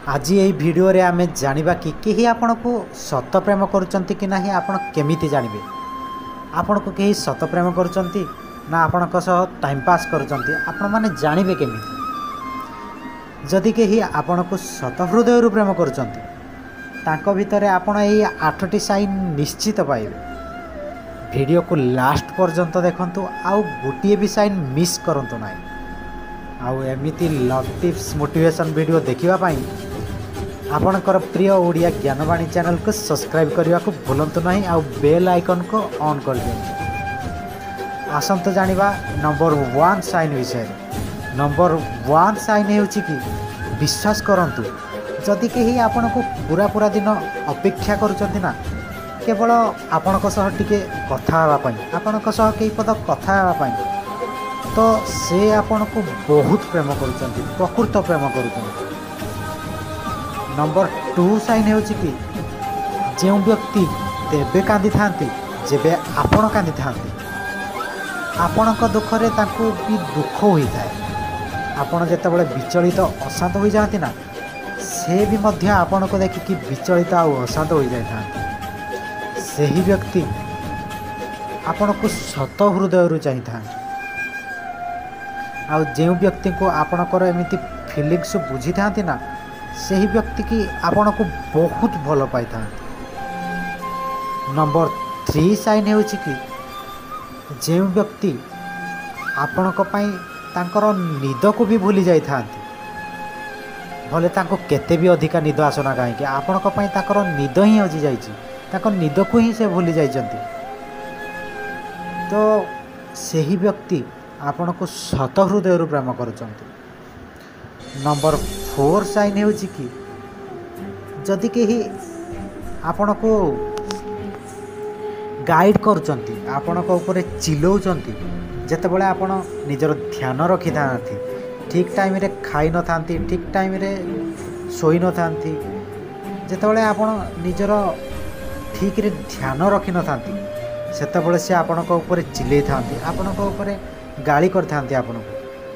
आज ये वीडियो रे आमे जानिबा कि केही आपण को सत प्रेम करूचंती कि नाही आपण केमिति जानिबे। आपण को केही सत प्रेम करूचंती ना आपण को सह टाइम पास करूचंती आपण माने जानिबे केमिति। जदि केही आपण को सत हृदय रु प्रेम करूचंती तांको भितरे आपण एई 8टी साइन निश्चित पाइबे। वीडियो को लास्ट पर्यंत देखंतु आउ गोटिए भी साइन मिस करंतु नाही। आउ एमिति लव टिप्स मोटिवेशन वीडियो देखिबा पाई आपणकर प्रिय ओडिया ज्ञानवाणी चैनल को सब्सक्राइब करने को भूलंतु नहीं। आउ बेल आइकन को ऑन कर दियंतु। आसंतु जानिबा नंबर 1 साइन विषय। नंबर 1 साइन हेउची कि विश्वास करंतु जदि केही आपण को पूरा पूरा दिन अपेक्षा करूचंती ना केवल आपण को सह टिके कथा हेबा पई आपण को सह केही पद कथा हेबा पई तो से आपण को बहुत प्रेम करूचंती प्रकृत प्रेम करूचंती। नंबर 2 साइन हेउची कि जे व्यक्ति तेबे कांदी थांती जेबे आपण कांदी थांती आपण को दुख रे तांको भी दुख होई थाए। आपण जेते बळे विचलित अशांत होई जाती ना से भी मध्य आपण को देखि कि विचलित आ अशांत होई जाय था। सेही व्यक्ति आपण को सत हृदय रु चाहि था। आ जे व्यक्ति को आपण को एमिति फीलिंग्स बुझी थांती ना सही व्यक्ति की आपण को बहुत भल पाई था। नंबर 3 साइन हेउची कि जे व्यक्ति आपण को पाई तांकर निद को भी भूली जाई थांती भले तांको केते भी अधिका निद आसना काहे कि आपण को पाई ताकर निद ही हजी जाईची ताकर निद को ही से भूली जाईचंती। तो सही व्यक्ति आपण को सत हृदय रु प्रेम करूचंती। नंबर 4 साइन हेउची कि जदि केही आपण को गाइड करूचंती आपण को ऊपर चिल्लाउचंती जेते बळे आपण निजर ध्यान रखि थांती ठीक टाइम रे खाई न थांती ठीक टाइम रे सोई न थांती जेते बळे आपण निजर ठीक रे ध्यान रखि न थांती सेते बळे से आपण को ऊपर चिल्लै थांती आपण को ऊपर गाली कर थांती आपण को।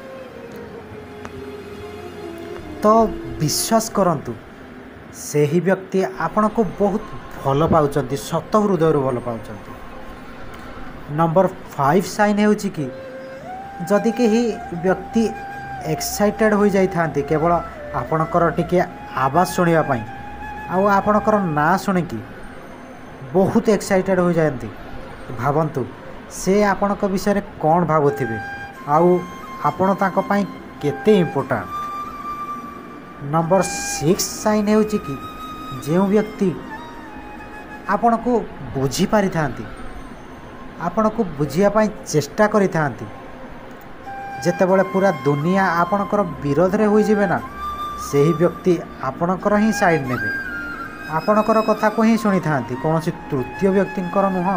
तो विश्वास करंतु सेही व्यक्ति आपण को बहुत भल पाउचंती सत हृदय रु भल पाउचंती। नंबर 5 साइन हेउची कि जदि केही व्यक्ति एक्साइटेड हो जाई थांती केवल आपणकर टिके आवाज सुनिबा पई आउ आपणकर ना सुनि कि बहुत एक्साइटेड हो जाती भावंतु से आपणक विषय रे कोन भाबुथिबे आउ आपण तांको पई केते इम्पोर्टेंट। नंबर 6 साइन हेउची कि जे व्यक्ति आपण को बुझी पारि थांती आपण को बुझिया पई चेष्टा करि थांती जेते बळे पूरा दुनिया आपणकर विरोध रे होई जिवे ना सेही व्यक्ति आपणकर ही साइड नेबे आपणकर कथा को ही सुनी थांती कोनोसी तृतीय व्यक्तिंकर नुह।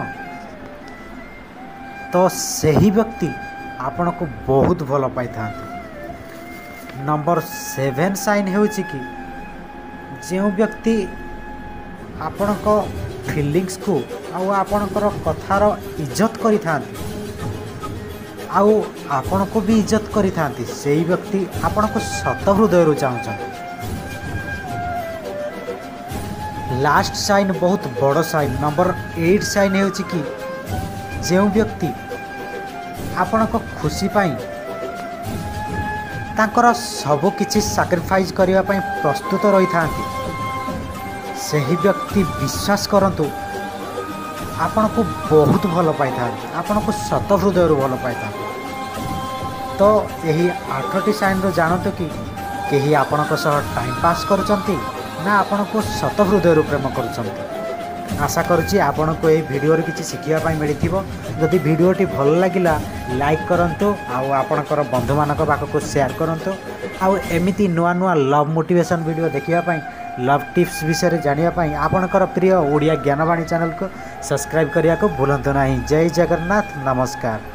तो सेही व्यक्ति आपण को बहुत भल पाई थांती। नंबर 7 साइन हेउची कि जे व्यक्ति आपण को फीलिंग्स को आउ आपणकर कथार इज्जत करि थांती आउ आपण को भी इज्जत करि थांती सेही व्यक्ति आपण को सत हृदय रु चाहछन। लास्ट साइन बहुत बड़ साइन। नंबर 8 साइन हेउची कि जे व्यक्ति आपण को खुशी पाई तांकर सब किछि सैक्रिफाइस करिवा पई प्रस्तुत रही थांती सही व्यक्ति विश्वास करंतु आपण को बहुत भल पाई थांती आपण को सत हृदय रु भल पाई थांती। तो यही 8टी साइन रो जानतो कि केही आपण को सह टाइम पास करूचंती ना आपण को सत हृदय रु प्रेम करूचंती। आशा करुच्ची आपण को ये वीडियो रे किछि सिखिया पाई मिलिथिबो। जदि वीडियोटी भल लागिला लाइक करंतु आउ आपणकर बंधु मानक पाख को शेयर करंतु आउ एमिति नुआ नुआ लव मोटिवेशन वीडियो देखिया पाई लव टिप्स विषय जानिया पाई आपणकर प्रिय ओडिया ज्ञानवाणी चैनल को सब्सक्राइब करिया को भूलंतु नहीं। जय जगन्नाथ नमस्कार।